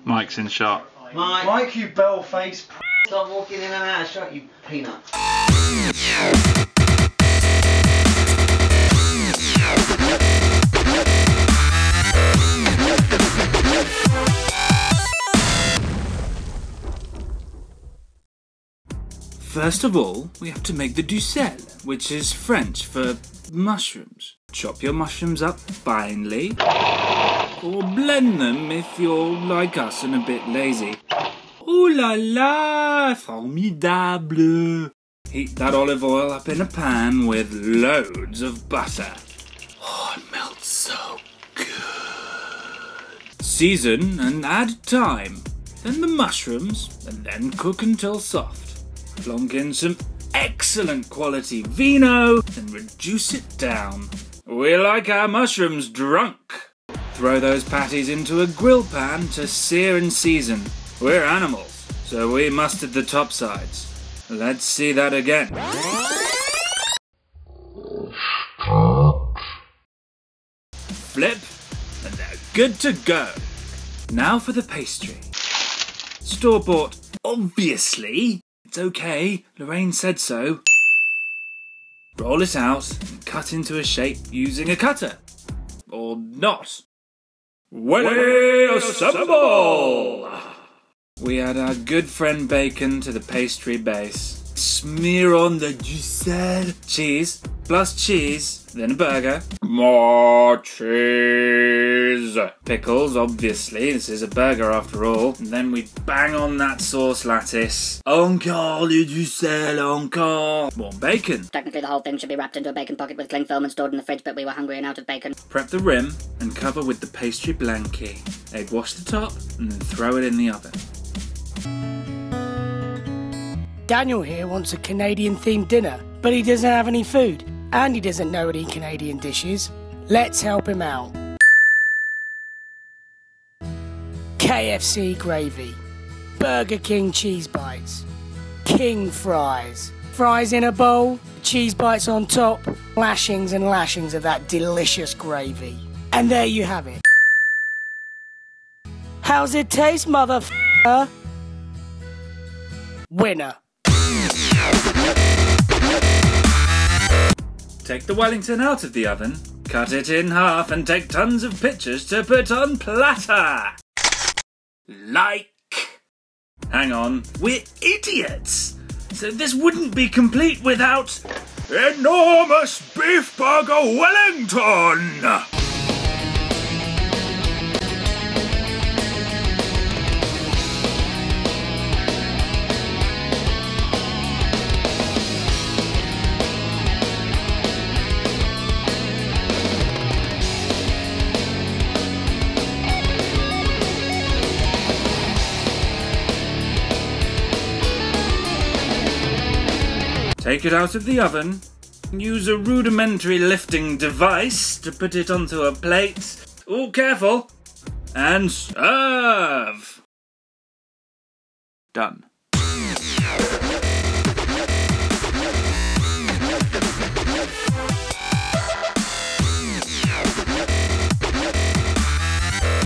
Mike's in shot. Mike, you bell face. Stop walking in and out of shot, you peanut. First of all, we have to make the duxelles, which is French for mushrooms. Chop your mushrooms up finely, or blend them if you're like us and a bit lazy. Ooh la la, formidable! Heat that olive oil up in a pan with loads of butter. Oh, it melts so good. Season and add thyme, then the mushrooms, and then cook until soft. Plonk in some excellent quality vino and reduce it down. We like our mushrooms drunk. Throw those patties into a grill pan to sear and season. We're animals, so we mustard the top sides. Let's see that again. Flip, and they're good to go. Now for the pastry. Store-bought, obviously. It's okay, Lorraine said so. Roll it out and cut into a shape using a cutter. Or not. We assemble! We add our good friend bacon to the pastry base. Smear on the duxelles. Cheese, plus cheese, then a burger. More cheese. Pickles, obviously, this is a burger after all. And then we bang on that sauce lattice. Encore le duxelles, encore. More bacon. Technically the whole thing should be wrapped into a bacon pocket with cling film and stored in the fridge, but we were hungry and out of bacon. Prep the rim and cover with the pastry blankie. Egg wash the top and then throw it in the oven. Daniel here wants a Canadian-themed dinner, but he doesn't have any food, and he doesn't know any Canadian dishes. Let's help him out. KFC gravy, Burger King cheese bites, King fries, fries in a bowl, cheese bites on top, lashings and lashings of that delicious gravy. And there you have it. How's it taste, motherfucker? Winner. Take the Wellington out of the oven, cut it in half and take tons of pictures to put on platter. Like. Hang on, we're idiots! So this wouldn't be complete without enormous Beefburger Wellington! Take it out of the oven, use a rudimentary lifting device to put it onto a plate. Oh, careful! And serve! Done.